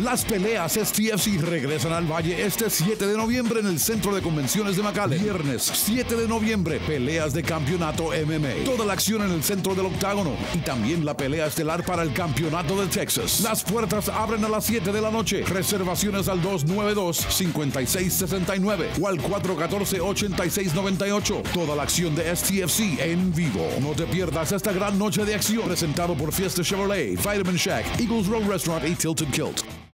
Las peleas STFC regresan al Valle este 7 de noviembre en el Centro de Convenciones de McAllen. Viernes 7 de noviembre, peleas de campeonato MMA. Toda la acción en el centro del octágono y también la pelea estelar para el campeonato de Texas. Las puertas abren a las 7 de la noche. Reservaciones al 292-5669 o al 414-8698. Toda la acción de STFC en vivo. No te pierdas esta gran noche de acción presentado por Fiesta Chevrolet, Vitamin Shack, Eagles Road Restaurant y Tilted Kilt.